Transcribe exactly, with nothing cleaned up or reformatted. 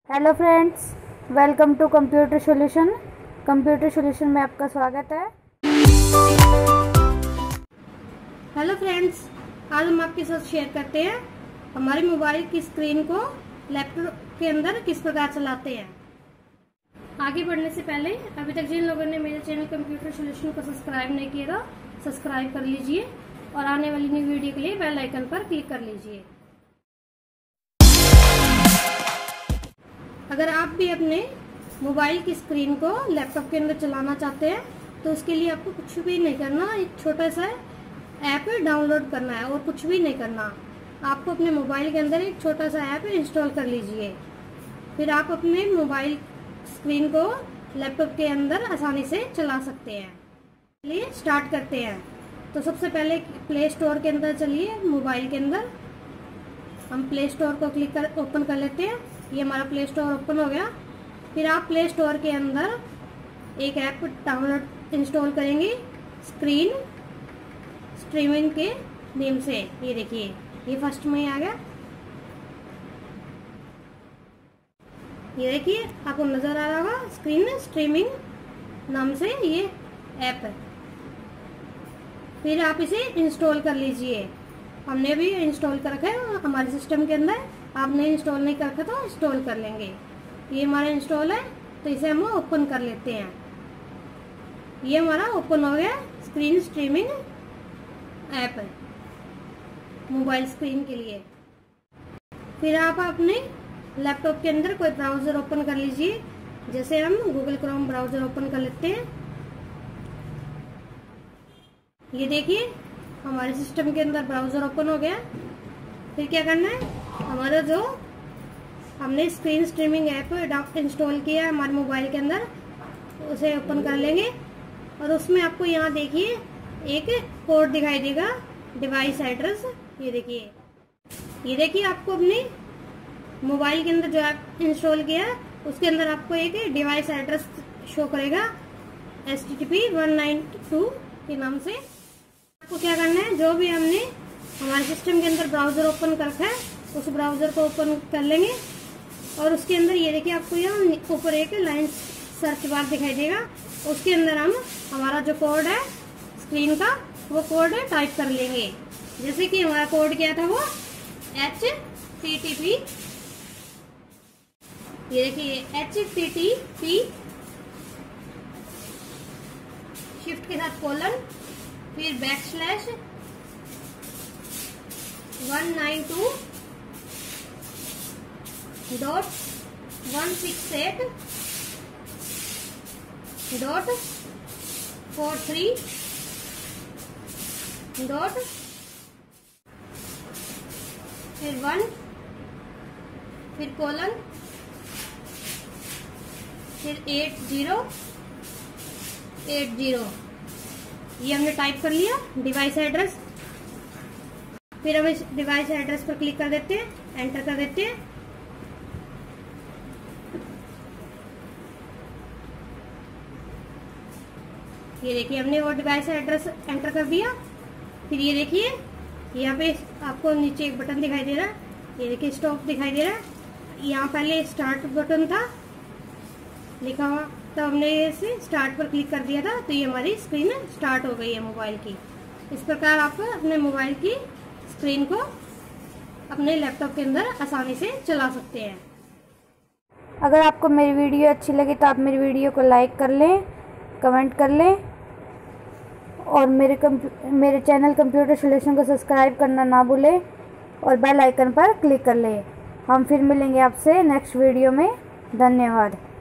Hello friends, welcome to computer solution. Computer solution में आपका स्वागत है। हेलो फ्रेंड्स, आज हम आपके साथ शेयर करते हैं हमारे मोबाइल की स्क्रीन को लैपटॉप के अंदर किस प्रकार चलाते हैं। आगे बढ़ने से पहले अभी तक जिन लोगों ने मेरे चैनल कंप्यूटर सॉल्यूशन को सब्सक्राइब नहीं किया था, सब्सक्राइब कर लीजिए और आने वाली न्यू वीडियो के लिए बेल आइकन पर क्लिक कर लीजिए। अगर आप भी अपने मोबाइल की स्क्रीन को लैपटॉप के अंदर चलाना चाहते हैं तो उसके लिए आपको कुछ भी नहीं करना, एक छोटा सा ऐप डाउनलोड करना है और कुछ भी नहीं करना। आपको अपने मोबाइल के अंदर एक छोटा सा ऐप इंस्टॉल कर लीजिए, फिर आप अपने मोबाइल स्क्रीन को लैपटॉप के अंदर आसानी से चला सकते हैं। चलिए स्टार्ट करते हैं। तो सबसे पहले प्ले स्टोर के अंदर चलिए, मोबाइल के अंदर हम प्ले स्टोर को क्लिक कर ओपन कर लेते हैं। ये हमारा प्ले स्टोर ओपन हो गया। फिर आप प्ले स्टोर के अंदर एक ऐप डाउनलोड इंस्टॉल करेंगे स्क्रीन स्ट्रीमिंग के नेम से। ये देखिए, ये फर्स्ट में ही आ गया। ये देखिए, आपको नजर आ रहा होगा स्क्रीन स्ट्रीमिंग नाम से ये ऐप है। फिर आप इसे इंस्टॉल कर लीजिए। हमने भी इंस्टॉल कर रखा है हमारे सिस्टम के अंदर, आपने इंस्टॉल नहीं कर रखा तो इंस्टॉल कर लेंगे। ये हमारा इंस्टॉल है तो इसे हम ओपन कर लेते हैं। ये हमारा ओपन हो गया screen streaming app mobile screen के लिए। फिर आप अपने लैपटॉप के अंदर कोई ब्राउजर ओपन कर लीजिए। जैसे हम गूगल क्रोम ब्राउजर ओपन कर लेते हैं। ये देखिए, हमारे सिस्टम के अंदर ब्राउजर ओपन हो गया। फिर क्या करना है, हमारा जो हमने स्क्रीन स्ट्रीमिंग ऐप इंस्टॉल किया है हमारे मोबाइल के अंदर, उसे ओपन कर लेंगे। और उसमें आपको यहाँ देखिए एक कोड दिखाई देगा, डिवाइस एड्रेस। ये देखिए, ये देखिए आपको अपने मोबाइल के अंदर जो ऐप इंस्टॉल किया है उसके अंदर आपको एक डिवाइस एड्रेस शो करेगा H T T P one nine two के नाम से। आपको क्या करना है, जो भी हमने हमारे सिस्टम के अंदर ब्राउजर ओपन कर रखा है उस ब्राउजर को ओपन कर लेंगे। और उसके अंदर ये देखिए, आपको यहाँ ऊपर एक लाइन सर्च बार दिखाई देगा, उसके अंदर हम हमारा जो कोड है स्क्रीन का वो कोड टाइप कर लेंगे। जैसे कि हमारा कोड क्या था, वो एच टी टी पी, ये देखिए H T T P shift के साथ कोलन, फिर back slash one nine two dot one six eight dot four three dot फिर वन, फिर कोलन, फिर एट जीरो एट जीरो। ये हमने टाइप कर लिया डिवाइस एड्रेस। फिर हम इस डिवाइस एड्रेस पर क्लिक कर देते हैं, एंटर कर देते हैं। ये देखिए, हमने वो डिवाइस एड्रेस एंटर कर दिया। फिर ये देखिए, यहाँ पे आपको नीचे एक बटन दिखाई दे रहा है, ये देखिए स्टॉप दिखाई दे रहा है। यहाँ पहले स्टार्ट बटन था लिखा हुआ, तो हमने इसे स्टार्ट पर क्लिक कर दिया था तो ये हमारी स्क्रीन स्टार्ट हो गई है मोबाइल की। इस प्रकार आप अपने मोबाइल की स्क्रीन को अपने लैपटॉप के अंदर आसानी से चला सकते हैं। अगर आपको मेरी वीडियो अच्छी लगी तो आप मेरी वीडियो को लाइक कर लें, कमेंट कर लें और मेरे मेरे चैनल कंप्यूटर सॉल्यूशन को सब्सक्राइब करना ना भूलें और बेल आइकन पर क्लिक कर लें। हम फिर मिलेंगे आपसे नेक्स्ट वीडियो में। धन्यवाद।